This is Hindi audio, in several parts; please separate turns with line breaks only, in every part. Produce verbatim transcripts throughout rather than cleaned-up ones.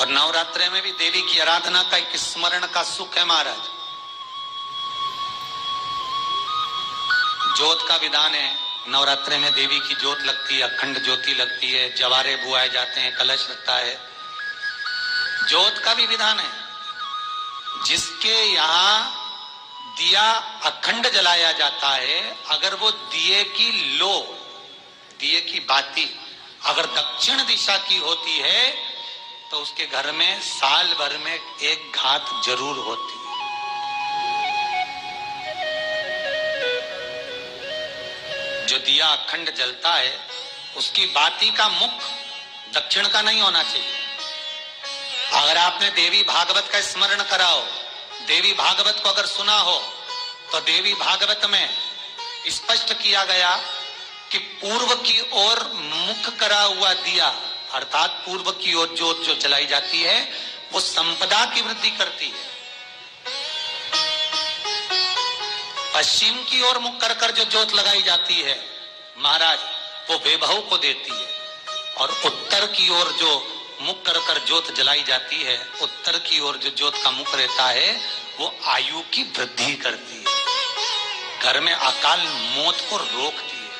और नवरात्रि में भी देवी की आराधना का एक स्मरण का सुख है महाराज। ज्योत का विधान है, नवरात्रि में देवी की ज्योत लगती है, अखंड ज्योति लगती है, जवारे बुआए जाते हैं, कलश लगता है। ज्योत का भी विधान है। जिसके यहाँ दिया अखंड जलाया जाता है, अगर वो दिए की लो, दिए की बाती अगर दक्षिण दिशा की होती है तो उसके घर में साल भर में एक घात जरूर होती है। जो दिया अखंड जलता है उसकी बाती का मुख दक्षिण का नहीं होना चाहिए। अगर आपने देवी भागवत का स्मरण कराओ, देवी भागवत को अगर सुना हो तो देवी भागवत में स्पष्ट किया गया कि पूर्व की ओर मुख करा हुआ दिया, अर्थात पूर्व की ओर ज्योत जो जलाई जाती है वो संपदा की वृद्धि करती है। पश्चिम की ओर मुख कर कर जो ज्योत लगाई जाती है महाराज वो वैभव को देती है। और उत्तर की ओर जो मुख कर कर ज्योत जलाई जाती है, उत्तर की ओर जो ज्योत का मुख रहता है वो आयु की वृद्धि करती है, घर में अकाल मौत को रोकती है।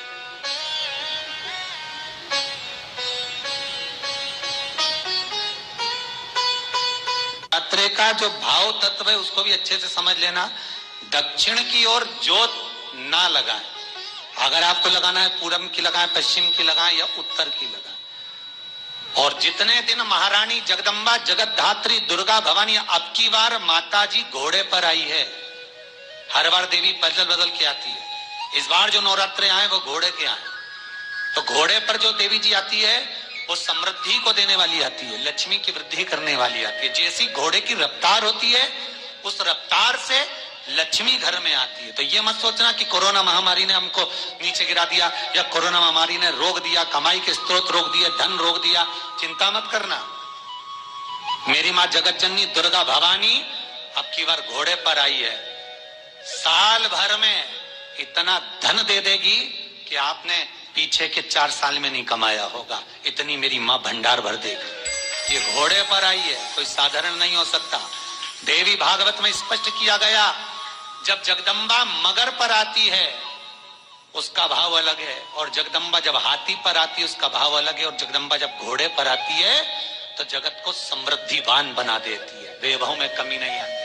रात्रि का जो भाव तत्व है उसको भी अच्छे से समझ लेना। दक्षिण की ओर ज्योत ना लगाएं। अगर आपको लगाना है पूरब की लगाएं, पश्चिम की लगाएं या उत्तर की लगाएं। और जितने दिन महारानी जगदम्बा जगतधात्री दुर्गा भवानी, अब की बार माताजी घोड़े पर आई है। हर बार देवी बदल बदल के आती है, इस बार जो नवरात्रे आए वो घोड़े के आए। तो घोड़े पर जो देवी जी आती है वो समृद्धि को देने वाली आती है, लक्ष्मी की वृद्धि करने वाली आती है। जैसी घोड़े की रफ्तार होती है उस रफ्तार से लक्ष्मी घर में आती है। तो ये मत सोचना कि कोरोना महामारी ने हमको नीचे गिरा दिया या कोरोना महामारी ने रोक दिया, कमाई के स्रोत रोक दिए, धन रोक दिया। चिंता मत करना। मेरी माँ जगत जननी दुर्गा भवानी अब की बार घोड़े पर आई है। साल भर में इतना धन दे देगी कि आपने पीछे के चार साल में नहीं कमाया होगा, इतनी मेरी माँ भंडार भर देगी। ये घोड़े पर आई है, कोई साधारण नहीं हो सकता। देवी भागवत में स्पष्ट किया गया, जब जगदम्बा मगर पर आती है उसका भाव अलग है, और जगदम्बा जब हाथी पर आती है उसका भाव अलग है, और जगदम्बा जब घोड़े पर आती है तो जगत को समृद्धिवान बना देती है, वैभव में कमी नहीं आती।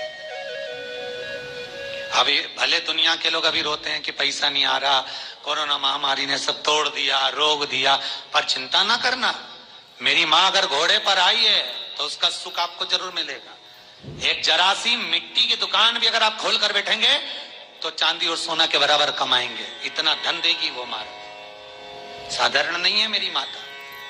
अभी भले दुनिया के लोग अभी रोते हैं कि पैसा नहीं आ रहा, कोरोना महामारी ने सब तोड़ दिया, रोक दिया, पर चिंता ना करना। मेरी माँ अगर घोड़े पर आई है तो उसका सुख आपको जरूर मिलेगा। एक जरा सी मिट्टी की दुकान भी अगर आप खोल कर बैठेंगे तो चांदी और सोना के बराबर कमाएंगे, इतना धन देगी वो माता। साधारण नहीं है मेरी माता।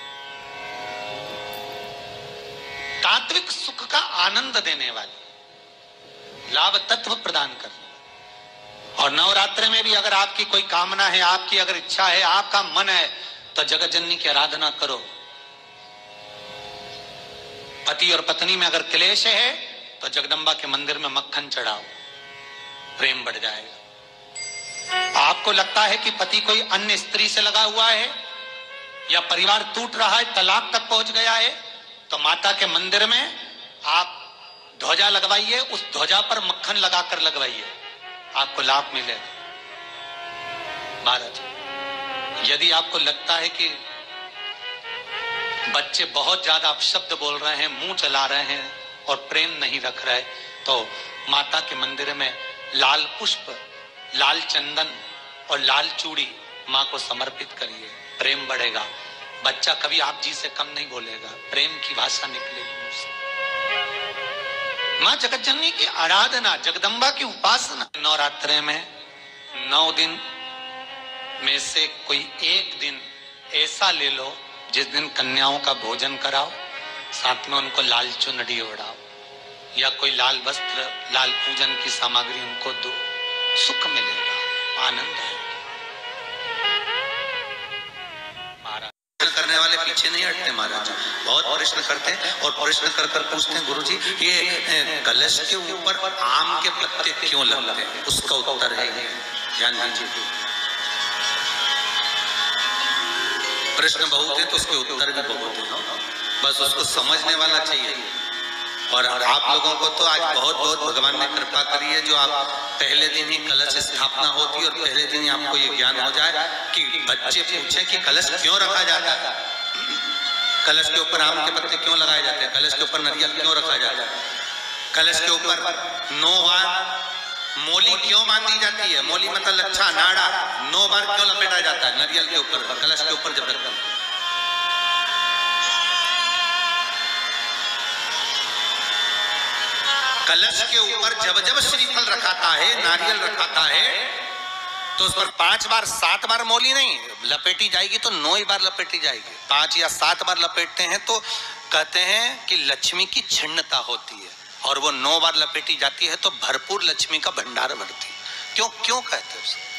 तात्विक सुख का आनंद देने वाली, लाभ तत्व प्रदान करने। और नवरात्रि में भी अगर आपकी कोई कामना है, आपकी अगर इच्छा है, आपका मन है तो जगत जननी की आराधना करो। पति और पत्नी में अगर क्लेश है तो जगदम्बा के मंदिर में मक्खन चढ़ाओ, प्रेम बढ़ जाएगा। आपको लगता है कि पति कोई अन्य स्त्री से लगा हुआ है या परिवार टूट रहा है, तलाक तक पहुंच गया है, तो माता के मंदिर में आप ध्वजा लगवाइए, उस ध्वजा पर मक्खन लगाकर लगवाइए, आपको लाभ मिलेगा। महाराज, यदि आपको लगता है कि बच्चे बहुत ज्यादा अपशब्द बोल रहे हैं, मुंह चला रहे हैं और प्रेम नहीं रख रहे, तो माता के मंदिर में लाल पुष्प, लाल चंदन और लाल चूड़ी माँ को समर्पित करिए, प्रेम बढ़ेगा। बच्चा कभी आप जी से कम नहीं बोलेगा, प्रेम की भाषा निकलेगी मुझसे। माँ जगत जननी की आराधना, जगदम्बा की उपासना। नवरात्रि में नौ दिन में से कोई एक दिन ऐसा ले लो जिस दिन कन्याओं का भोजन कराओ, साथ में उनको लाल चुनरी ओढ़ाओ या कोई लाल वस्त्र, लाल पूजन की सामग्री उनको दो, सुख मिलेगा, आनंद आएगा। करने वाले पीछे नहीं हटते महाराज, बहुत प्रश्न करते हैं और प्रश्न कर कर पूछते हैं, गुरुजी ये कलश के ऊपर आम के पत्ते क्यों लगते हैं? उसका उत्तर है, ध्यान दीजिए। प्रश्न बहुत है तो उसके उत्तर भी बहुत है। बस उसको समझने वाला चाहिए। और आप लोगों को तो आज बहुत बहुत भगवान ने कृपा करी है, जो आप पहले दिन ही कलश स्थापना होती है और पहले दिन ही आपको ये ज्ञान हो जाए कि बच्चे पूछें कि कलश क्यों रखा जाता है, कलश के ऊपर आम के पत्ते क्यों लगाए जाते हैं, कलश के ऊपर नारियल क्यों रखा जाता है, कलश के ऊपर नौ बार मोली क्यों बांधी जाती है, मोली मतलब लच्छा नाड़ा नौ बार क्यों लपेटा जाता है नारियल के ऊपर, कलश के ऊपर जब रखते हैं। कलश के ऊपर जब जब श्रीफल रखाता है, नारियल रखाता है, तो उस पर पांच बार सात बार मोली नहीं लपेटी जाएगी, तो नौ ही बार लपेटी जाएगी। पांच या सात बार लपेटते हैं तो कहते हैं कि लक्ष्मी की छिन्नता होती है, और वो नौ बार लपेटी जाती है तो भरपूर लक्ष्मी का भंडार भरती है। क्यों क्यों कहते हैं उसे?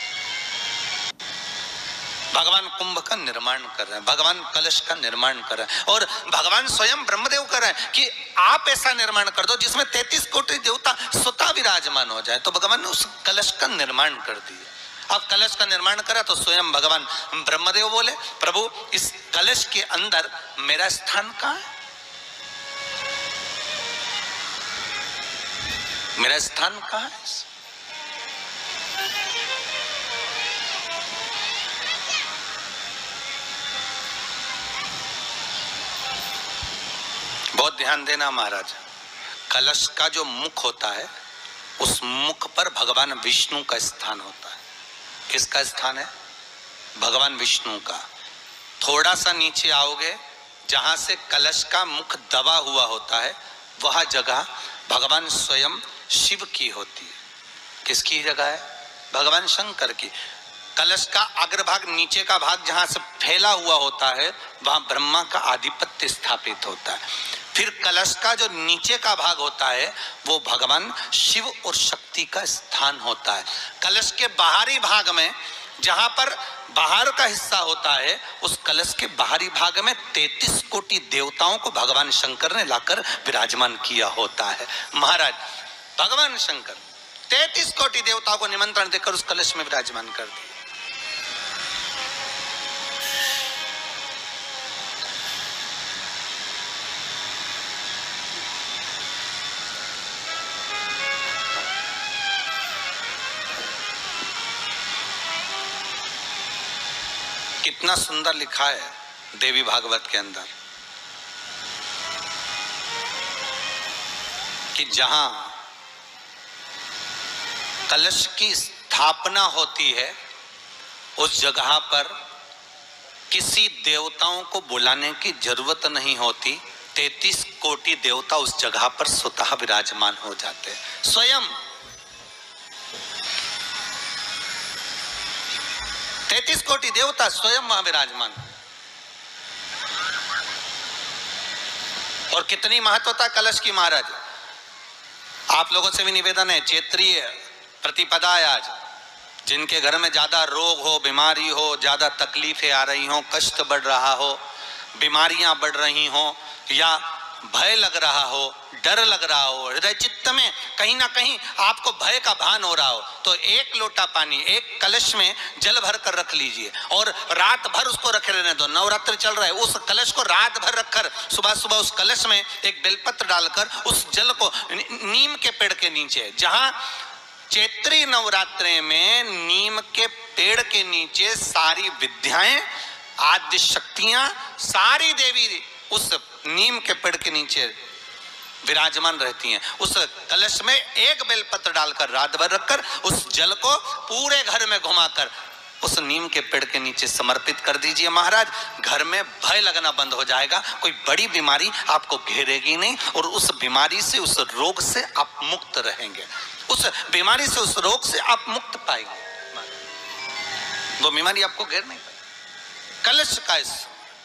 भगवान कुंभ का निर्माण कर रहे हैं, भगवान कलश का निर्माण कर रहे हैं, और भगवान स्वयं ब्रह्मदेव कर रहे हैं कि आप ऐसा निर्माण कर दो जिसमें तैंतीस कोटि देवता स्वतः विराजमान हो जाए। तो भगवान ने उस कलश का निर्माण कर दिया। अब कलश का निर्माण करा तो स्वयं भगवान ब्रह्मदेव बोले, प्रभु इस कलश के अंदर मेरा स्थान कहाँ है, मेरा स्थान कहाँ है? बहुत ध्यान देना महाराज, कलश का जो मुख होता है उस मुख पर भगवान विष्णु का स्थान होता है। किसका स्थान है? भगवान विष्णु का। थोड़ा सा नीचे आओगे, जहां से कलश का मुख दबा हुआ होता है, वह जगह भगवान स्वयं शिव की होती है। किसकी जगह है? भगवान शंकर की। कलश का अग्रभाग, नीचे का भाग जहां से फैला हुआ होता है, वहां ब्रह्मा का आधिपत्य स्थापित होता है। फिर कलश का जो नीचे का भाग होता है वो भगवान शिव और शक्ति का स्थान होता है। कलश के बाहरी भाग में, जहां पर बाहर का हिस्सा होता है, उस कलश के बाहरी भाग में तैंतीस कोटि देवताओं को भगवान शंकर ने लाकर विराजमान किया होता है। महाराज भगवान शंकर तैंतीस कोटि देवताओं को निमंत्रण देकर उस कलश में विराजमान कर दिया। कितना सुंदर लिखा है देवी भागवत के अंदर कि जहां कलश की स्थापना होती है उस जगह पर किसी देवताओं को बुलाने की जरूरत नहीं होती। तैंतीस कोटि देवता उस जगह पर स्वतः विराजमान हो जाते हैं। स्वयं तैंतीस कोटि देवता स्वयं वहां विराजमान। और कितनी महत्वता कलश की महाराज। आप लोगों से भी निवेदन है, क्षेत्रीय प्रतिपदा है आज, जिनके घर में ज्यादा रोग हो, बीमारी हो, ज्यादा तकलीफें आ रही हो, कष्ट बढ़ रहा हो, बीमारियां बढ़ रही हो, या भय लग रहा हो, डर लग रहा हो, हृदय चित्त में कहीं ना कहीं आपको भय का भान हो रहा हो, तो एक लोटा पानी, एक कलश में जल भर कर रख लीजिए और रात भर उसको रखे रहने दो। नवरात्र चल रहा है, उस कलश को रात भर रखकर सुबह सुबह उस कलश में एक बेलपत्र डालकर उस जल को नीम के पेड़ के नीचे, जहां चैत्री नवरात्रे में नीम के पेड़ के नीचे सारी विद्याएं, आद्य शक्तियां, सारी देवी उस नीम के पेड़ के नीचे विराजमान रहती हैं। उस कलश में एक बेलपत्र डालकर रात भर रखकर उस जल को पूरे घर में घुमाकर उस नीम के पेड़ के नीचे समर्पित कर दीजिए महाराज। घर में भय लगना बंद हो जाएगा, कोई बड़ी बीमारी आपको घेरेगी नहीं, और उस बीमारी से, उस रोग से आप मुक्त रहेंगे। उस बीमारी से, उस रोग से आप मुक्त पाएंगे, वो बीमारी आपको घेर नहीं पाएगी। कलश का इस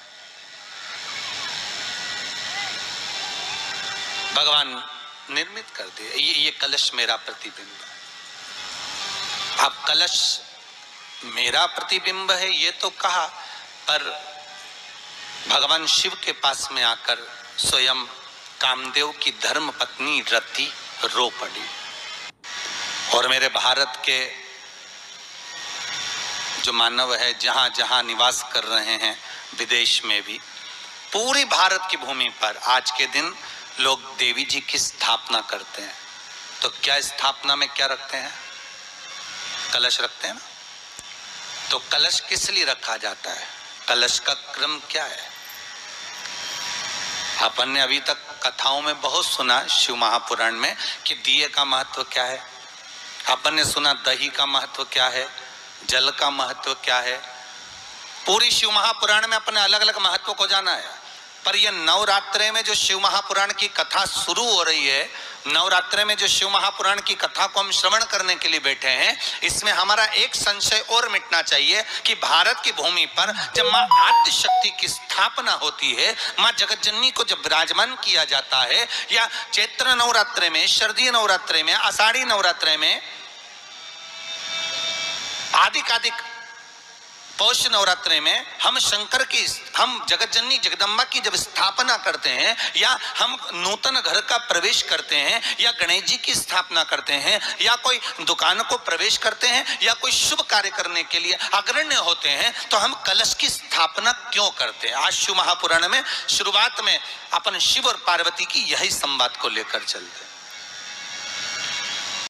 भगवान निर्मित कर दिए। ये ये कलश मेरा प्रतिबिंब है। आप कलश मेरा प्रतिबिंब है ये तो कहा, पर भगवान शिव के पास में आकर स्वयं कामदेव की धर्म पत्नी रति रो पड़ी। और मेरे भारत के जो मानव है, जहां जहां निवास कर रहे हैं, विदेश में भी, पूरी भारत की भूमि पर आज के दिन लोग देवी जी की स्थापना करते हैं। तो क्या स्थापना में क्या रखते हैं? कलश रखते हैं ना। तो कलश किस लिए रखा जाता है? कलश का क्रम क्या है? अपन ने अभी तक कथाओं में बहुत सुना, शिव महापुराण में, कि दिए का महत्व क्या है। अपन ने सुना दही का महत्व क्या है, जल का महत्व क्या है। पूरी शिव महापुराण में अपने अलग अलग महत्व को जाना है। पर यह नवरात्रे में जो शिव महापुराण की कथा शुरू हो रही है, नवरात्रे में जो शिव महापुराण की कथा को हम श्रवण करने के लिए बैठे हैं, इसमें हमारा एक संशय और मिटना चाहिए कि भारत की भूमि पर जब मां आद्य शक्ति की स्थापना होती है, मां जगत जननी को जब विराजमान किया जाता है, या चैत्र नवरात्रे में, शरदीय नवरात्रे में, आषाढ़ी नवरात्रे में, आदिकादिक पौष नवरात्रि में हम शंकर की, हम जगत जननी जगदम्बा की जब स्थापना करते हैं, या हम नूतन घर का प्रवेश करते हैं, या गणेश जी की स्थापना करते हैं, या कोई दुकान को प्रवेश करते हैं, या कोई शुभ कार्य करने के लिए अग्रण्य होते हैं, तो हम कलश की स्थापना क्यों करते हैं? आज शिव महापुराण में शुरुआत में अपन शिव और पार्वती की यही संवाद को लेकर चलते हैं।